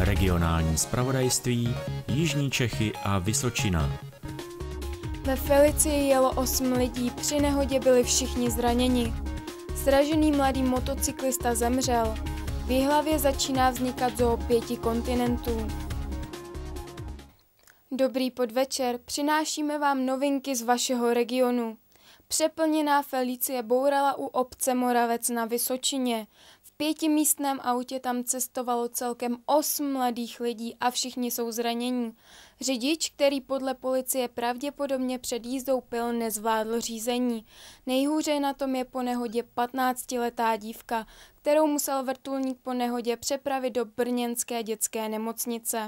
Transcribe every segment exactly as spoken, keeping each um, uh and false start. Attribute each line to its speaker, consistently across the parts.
Speaker 1: Regionální zpravodajství Jižní Čechy a Vysočina.
Speaker 2: Ve Felicii jelo osm lidí, při nehodě byli všichni zraněni. Sražený mladý motocyklista zemřel. V Jihlavě začíná vznikat zoo pěti kontinentů. Dobrý podvečer, přinášíme vám novinky z vašeho regionu. Přeplněná Felicie bourala u obce Moravec na Vysočině. V pětimístném autě tam cestovalo celkem osm mladých lidí a všichni jsou zranění. Řidič, který podle policie pravděpodobně před jízdou pil, nezvládl řízení. Nejhůře na tom je po nehodě patnáctiletá dívka, kterou musel vrtulník po nehodě přepravit do brněnské dětské nemocnice.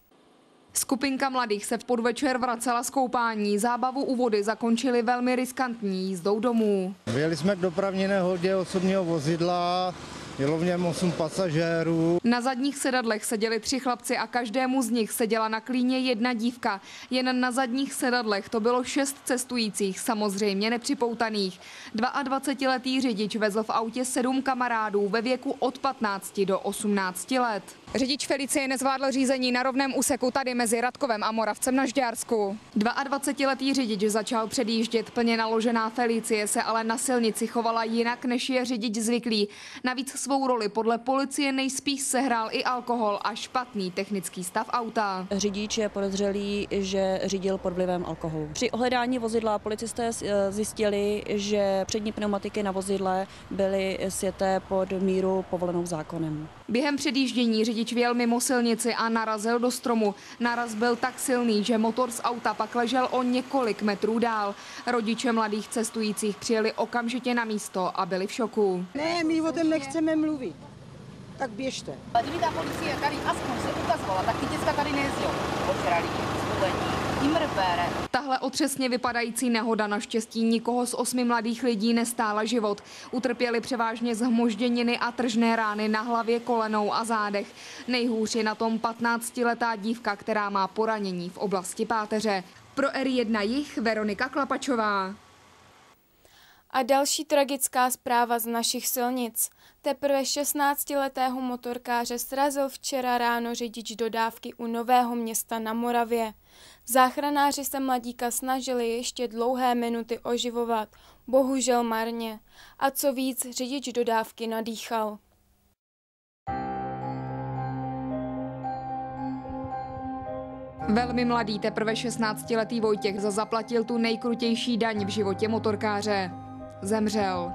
Speaker 3: Skupinka mladých se v podvečer vracela z koupání. Zábavu u vody zakončili velmi riskantní jízdou domů.
Speaker 4: Vyjeli jsme k dopravní nehodě osobního vozidla, jelo v něm osm pasažérů.
Speaker 3: Na zadních sedadlech seděli tři chlapci a každému z nich seděla na klíně jedna dívka. Jen na zadních sedadlech to bylo šest cestujících, samozřejmě nepřipoutaných. dvaadvacetiletý řidič vezl v autě sedm kamarádů ve věku od patnácti do osmnácti let. Řidič Felicie nezvládl řízení na rovném úseku tady mezi Radkovem a Moravcem na Žďársku. dvaadvacetiletý řidič začal předjíždět, plně naložená Felicie se ale na silnici chovala jinak, než je řidič zvyklý. Navíc svou roli podle policie nejspíš sehrál i alkohol a špatný technický stav auta.
Speaker 5: Řidič je podezřelý, že řídil pod vlivem alkoholu. Při ohledání vozidla policisté zjistili, že přední pneumatiky na vozidle byly sjeté pod míru povolenou zákonem.
Speaker 3: Během předjíždění řidič vjel mimo silnici a narazil do stromu. Naraz byl tak silný, že motor z auta pak ležel o několik metrů dál. Rodiče mladých cestujících přijeli okamžitě na místo a byli v šoku.
Speaker 6: Ne, my o tom nechceme mluvit. Tak běžte.
Speaker 7: A kdyby ta policie tady aspoň se ukazovala, tak ty děcka tady nejezdí. Ožralí, studení, imrbére.
Speaker 3: Tahle otřesně vypadající nehoda naštěstí nikoho z osmi mladých lidí nestála život. Utrpěli převážně zhmožděniny a tržné rány na hlavě, kolenou a zádech. Nejhůř je na tom patnáctiletá dívka, která má poranění v oblasti páteře. Pro R jedna Jih Veronika Klapačová.
Speaker 2: A další tragická zpráva z našich silnic. Teprve šestnáctiletého motorkáře srazil včera ráno řidič dodávky u Nového Města na Moravě. Záchranáři se mladíka snažili ještě dlouhé minuty oživovat, bohužel marně. A co víc, řidič dodávky nadýchal.
Speaker 3: Velmi mladý, teprve šestnáctiletý Vojtěch zaplatil tu nejkrutější daň v životě motorkáře. Zemřel.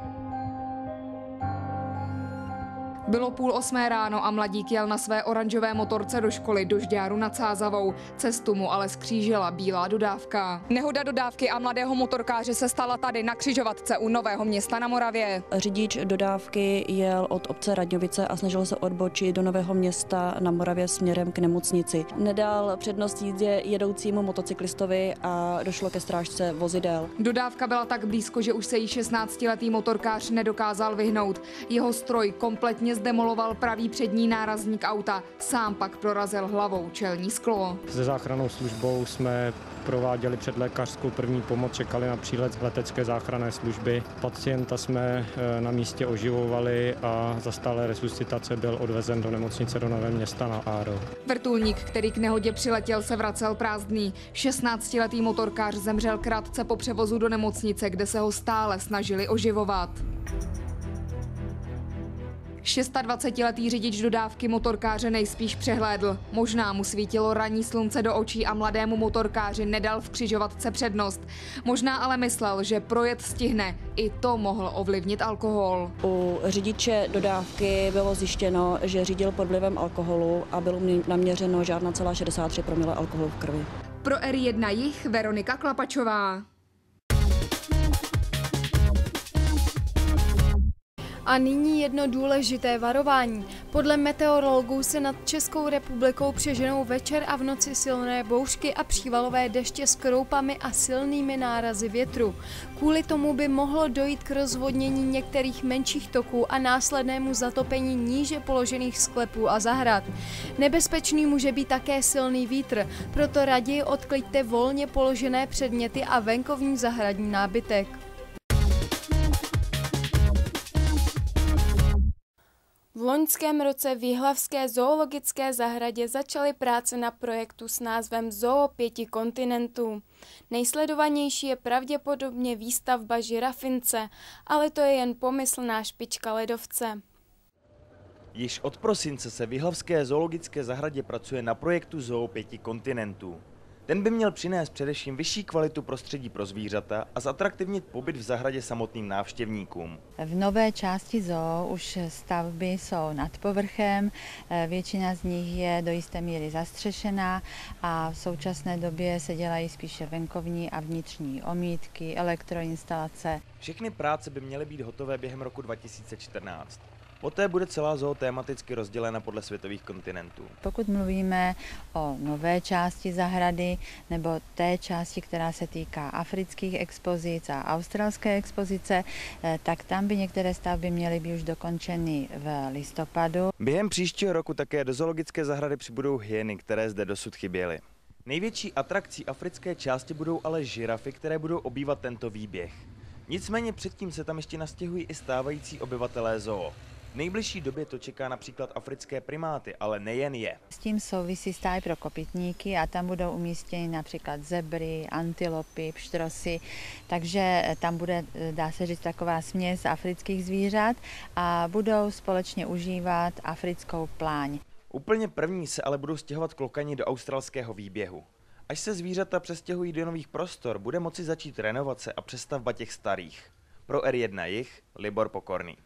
Speaker 3: Bylo půl osmé ráno a mladík jel na své oranžové motorce do školy do Žďáru nad Sázavou. Cestu mu ale skřížila bílá dodávka. Nehoda dodávky a mladého motorkáře se stala tady na křižovatce u Nového Města na Moravě.
Speaker 5: Řidič dodávky jel od obce Radňovice a snažil se odbočit do Nového Města na Moravě směrem k nemocnici. Nedal přednost jízdě jedoucímu motocyklistovi a došlo ke strážce vozidel.
Speaker 3: Dodávka byla tak blízko, že už se jí šestnáctiletý motorkář nedokázal vyhnout. Jeho stroj kompletně zdemoloval pravý přední nárazník auta, sám pak prorazil hlavou čelní sklo.
Speaker 8: Se záchrannou službou jsme prováděli předlékařskou první pomoc, čekali na přílet letecké záchranné služby. Pacienta jsme na místě oživovali a za stále resuscitace byl odvezen do nemocnice do Nového Města na Áro.
Speaker 3: Vrtulník, který k nehodě přiletěl, se vracel prázdný. šestnáctiletý motorkář zemřel krátce po převozu do nemocnice, kde se ho stále snažili oživovat. dvacetišestiletý řidič dodávky motorkáře nejspíš přehlédl. Možná mu svítilo ranní slunce do očí a mladému motorkáři nedal v křižovatce přednost. Možná ale myslel, že projet stihne. I to mohl ovlivnit alkohol.
Speaker 5: U řidiče dodávky bylo zjištěno, že řídil pod vlivem alkoholu a bylo naměřeno žádná celá šedesát tři promile alkoholu v krvi.
Speaker 3: Pro R jedna Jih Veronika Klapačová.
Speaker 2: A nyní jedno důležité varování. Podle meteorologů se nad Českou republikou přeženou večer a v noci silné bouřky a přívalové deště s kroupami a silnými nárazy větru. Kvůli tomu by mohlo dojít k rozvodnění některých menších toků a následnému zatopení níže položených sklepů a zahrad. Nebezpečný může být také silný vítr, proto raději odkliďte volně položené předměty a venkovní zahradní nábytek. V loňském roce v Jihlavské zoologické zahradě začaly práce na projektu s názvem Zoo pěti kontinentů. Nejsledovanější je pravděpodobně výstavba žirafince, ale to je jen pomyslná špička ledovce.
Speaker 9: Již od prosince se v Jihlavské zoologické zahradě pracuje na projektu Zoo pěti kontinentů. Ten by měl přinést především vyšší kvalitu prostředí pro zvířata a zatraktivnit pobyt v zahradě samotným návštěvníkům.
Speaker 10: V nové části zoo už stavby jsou nad povrchem, většina z nich je do jisté míry zastřešená a v současné době se dělají spíše venkovní a vnitřní omítky, elektroinstalace.
Speaker 9: Všechny práce by měly být hotové během roku dva tisíce čtrnáct. Poté bude celá zoo tematicky rozdělena podle světových kontinentů.
Speaker 10: Pokud mluvíme o nové části zahrady nebo té části, která se týká afrických expozic a australské expozice, tak tam by některé stavby měly být už dokončeny v listopadu.
Speaker 9: Během příštího roku také do zoologické zahrady přibudou hyeny, které zde dosud chyběly. Největší atrakcí africké části budou ale žirafy, které budou obývat tento výběh. Nicméně předtím se tam ještě nastěhují i stávající obyvatelé zoo. V nejbližší době to čeká například africké primáty, ale nejen je.
Speaker 10: S tím souvisí stáj pro kopytníky a tam budou umístěny například zebry, antilopy, pštrosy, takže tam bude, dá se říct, taková směs afrických zvířat a budou společně užívat africkou pláň.
Speaker 9: Úplně první se ale budou stěhovat klokani do australského výběhu. Až se zvířata přestěhují do nových prostor, bude moci začít renovace a přestavba těch starých. Pro R jedna Jih, Libor Pokorný.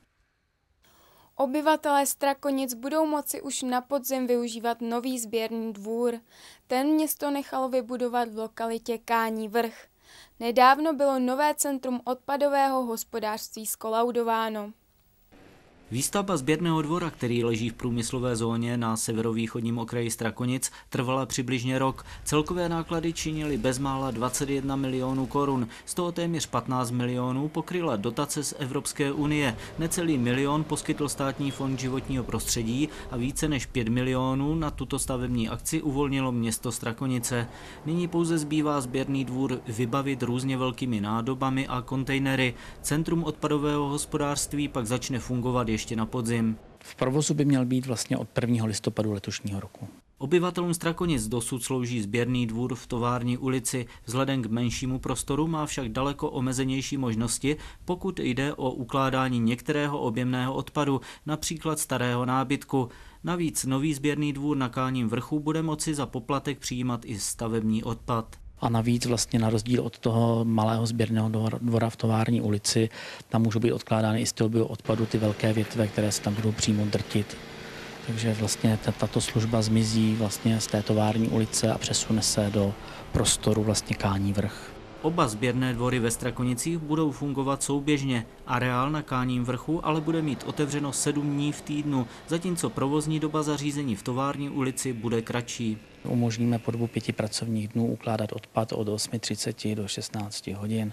Speaker 2: Obyvatelé Strakonic budou moci už na podzim využívat nový sběrný dvůr. Ten město nechalo vybudovat v lokalitě Kání vrch. Nedávno bylo nové centrum odpadového hospodářství zkolaudováno.
Speaker 1: Výstavba sběrného dvora, který leží v průmyslové zóně na severovýchodním okraji Strakonic, trvala přibližně rok. Celkové náklady činily bezmála dvacet jedna milionů korun, z toho téměř patnáct milionů pokryla dotace z Evropské unie, necelý milion poskytl Státní fond životního prostředí a více než pět milionů na tuto stavební akci uvolnilo město Strakonice. Nyní pouze zbývá sběrný dvůr vybavit různě velkými nádobami a kontejnery. Centrum odpadového hospodářství pak začne fungovat ještě na podzim.
Speaker 11: V provozu by měl být vlastně od prvního listopadu letošního roku.
Speaker 1: Obyvatelům Strakonic dosud slouží sběrný dvůr v Tovární ulici. Vzhledem k menšímu prostoru má však daleko omezenější možnosti, pokud jde o ukládání některého objemného odpadu, například starého nábytku. Navíc nový sběrný dvůr na Káním vrchu bude moci za poplatek přijímat i stavební odpad.
Speaker 11: A navíc vlastně na rozdíl od toho malého sběrného dvora v Tovární ulici, tam můžou být odkládány i z toho bioodpadu ty velké větve, které se tam budou přímo drtit. Takže vlastně tato služba zmizí vlastně z té Tovární ulice a přesune se do prostoru vlastně Kání vrch.
Speaker 1: Oba sběrné dvory ve Strakonicích budou fungovat souběžně. Areál na Káním vrchu ale bude mít otevřeno sedm dní v týdnu, zatímco provozní doba zařízení v Tovární ulici bude kratší.
Speaker 11: Umožníme po dobu pěti pracovních dnů ukládat odpad od osmi třiceti do šestnácti hodin.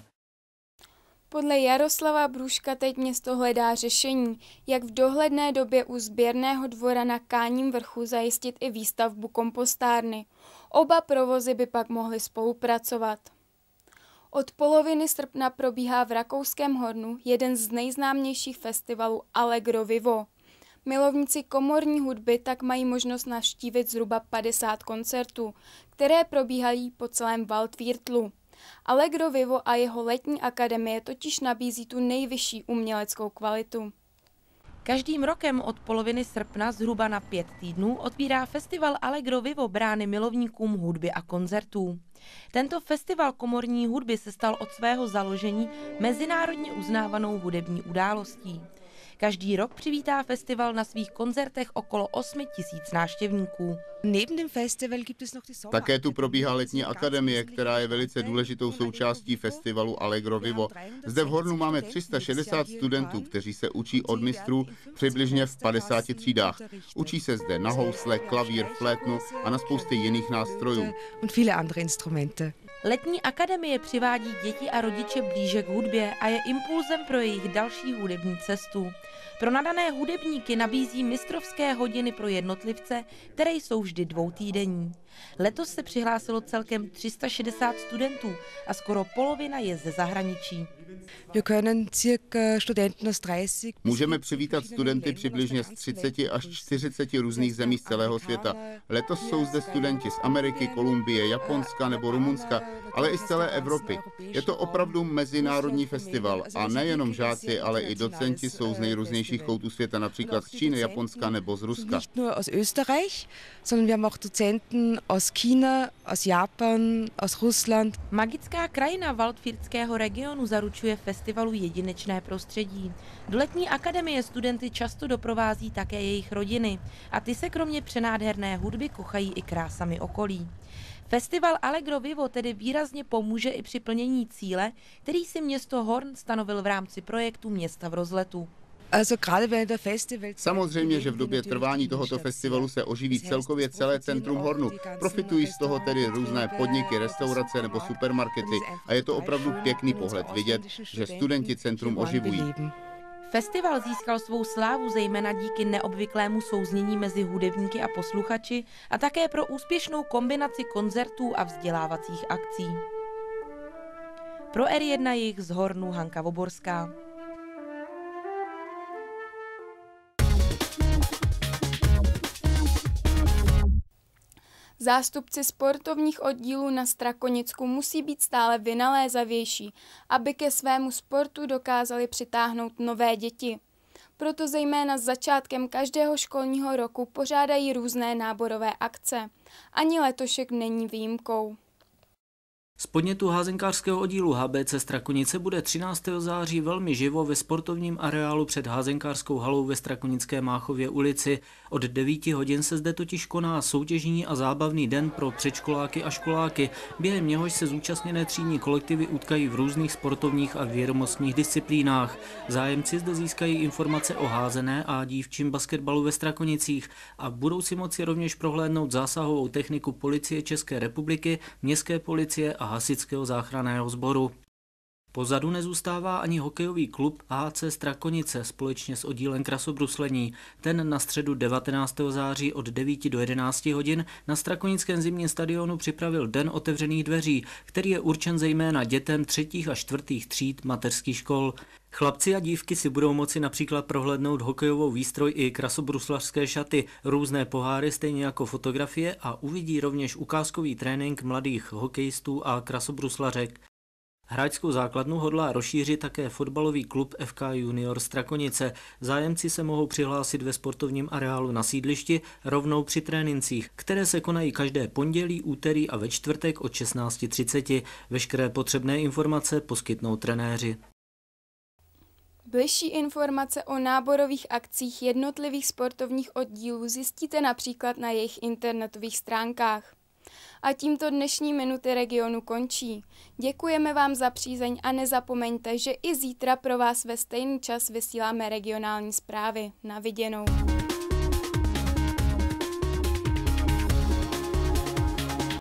Speaker 2: Podle Jaroslava Brůška teď město hledá řešení, jak v dohledné době u sběrného dvora na Káním vrchu zajistit i výstavbu kompostárny. Oba provozy by pak mohly spolupracovat. Od poloviny srpna probíhá v Rakouském Hornu jeden z nejznámějších festivalů Allegro Vivo. Milovníci komorní hudby tak mají možnost navštívit zhruba padesát koncertů, které probíhají po celém Waldviertlu. Allegro Vivo a jeho letní akademie totiž nabízí tu nejvyšší uměleckou kvalitu.
Speaker 12: Každým rokem od poloviny srpna zhruba na pět týdnů otvírá festival Allegro Vivo brány milovníkům hudby a koncertů. Tento festival komorní hudby se stal od svého založení mezinárodně uznávanou hudební událostí. Každý rok přivítá festival na svých koncertech okolo osmi tisíc návštěvníků.
Speaker 13: Také tu probíhá letní akademie, která je velice důležitou součástí festivalu Allegro Vivo. Zde v Hornu máme tři sta šedesát studentů, kteří se učí od mistrů přibližně v padesáti třídách. Učí se zde na housle, klavír, flétnu a na spoustě jiných nástrojů.
Speaker 12: Letní akademie přivádí děti a rodiče blíže k hudbě a je impulzem pro jejich další hudební cestu. Pro nadané hudebníky nabízí mistrovské hodiny pro jednotlivce, které jsou vždy dvoutýdenní. Letos se přihlásilo celkem tři sta šedesát studentů a skoro polovina je ze zahraničí.
Speaker 13: Můžeme přivítat studenty přibližně z třiceti až čtyřiceti různých zemí z celého světa. Letos jsou zde studenti z Ameriky, Kolumbie, Japonska nebo Rumunska, ale i z celé Evropy. Je to opravdu mezinárodní festival a nejenom žáci, ale i docenti jsou z nejrůznějších koutů světa, například z Číny, Japonska nebo z Ruska.
Speaker 12: Magická krajina Waldfirtského regionu zaručuje festivalu jedinečné prostředí. Do letní akademie studenty často doprovází také jejich rodiny a ty se kromě přenádherné hudby kochají i krásami okolí. Festival Allegro Vivo tedy výrazně pomůže i při plnění cíle, který si město Horn stanovil v rámci projektu Města v rozletu.
Speaker 13: Samozřejmě, že v době trvání tohoto festivalu se oživí celkově celé centrum Hornu. Profitují z toho tedy různé podniky, restaurace nebo supermarkety a je to opravdu pěkný pohled vidět, že studenti centrum oživují.
Speaker 12: Festival získal svou slávu zejména díky neobvyklému souznění mezi hudebníky a posluchači a také pro úspěšnou kombinaci koncertů a vzdělávacích akcí. Pro R jedna jich z Hornu Hanka Voborská.
Speaker 2: Zástupci sportovních oddílů na Strakonicku musí být stále vynalézavější, aby ke svému sportu dokázali přitáhnout nové děti. Proto zejména s začátkem každého školního roku pořádají různé náborové akce. Ani letošek není výjimkou.
Speaker 1: Z podnětu házenkářského oddílu H B C Strakonice bude třináctého září velmi živo ve sportovním areálu před házenkářskou halou ve Strakonické Máchově ulici. Od devíti hodin se zde totiž koná soutěžní a zábavný den pro předškoláky a školáky, během něhož se zúčastněné třídní kolektivy utkají v různých sportovních a vědomostních disciplínách. Zájemci zde získají informace o házené a dívčím basketbalu ve Strakonicích a budou si moci rovněž prohlédnout zásahovou techniku Policie České republiky, Městské policie a Hasičského záchranného sboru. Pozadu nezůstává ani hokejový klub H C Strakonice společně s oddílem krasobruslení. Ten na středu devatenáctého září od devíti do jedenácti hodin na Strakonickém zimním stadionu připravil Den otevřených dveří, který je určen zejména dětem třetích a čtvrtých tříd mateřských škol. Chlapci a dívky si budou moci například prohlédnout hokejovou výstroj i krasobruslařské šaty, různé poháry, stejně jako fotografie a uvidí rovněž ukázkový trénink mladých hokejistů a krasobruslařek. Hráčskou základnu hodlá rozšířit také fotbalový klub F K Junior Strakonice. Zájemci se mohou přihlásit ve sportovním areálu na sídlišti rovnou při trénincích, které se konají každé pondělí, úterý a ve čtvrtek od šestnácti třiceti. Veškeré potřebné informace poskytnou trenéři.
Speaker 2: Bližší informace o náborových akcích jednotlivých sportovních oddílů zjistíte například na jejich internetových stránkách. A tímto dnešní Minuty regionu končí. Děkujeme vám za přízeň a nezapomeňte, že i zítra pro vás ve stejný čas vysíláme regionální zprávy. Na viděnou.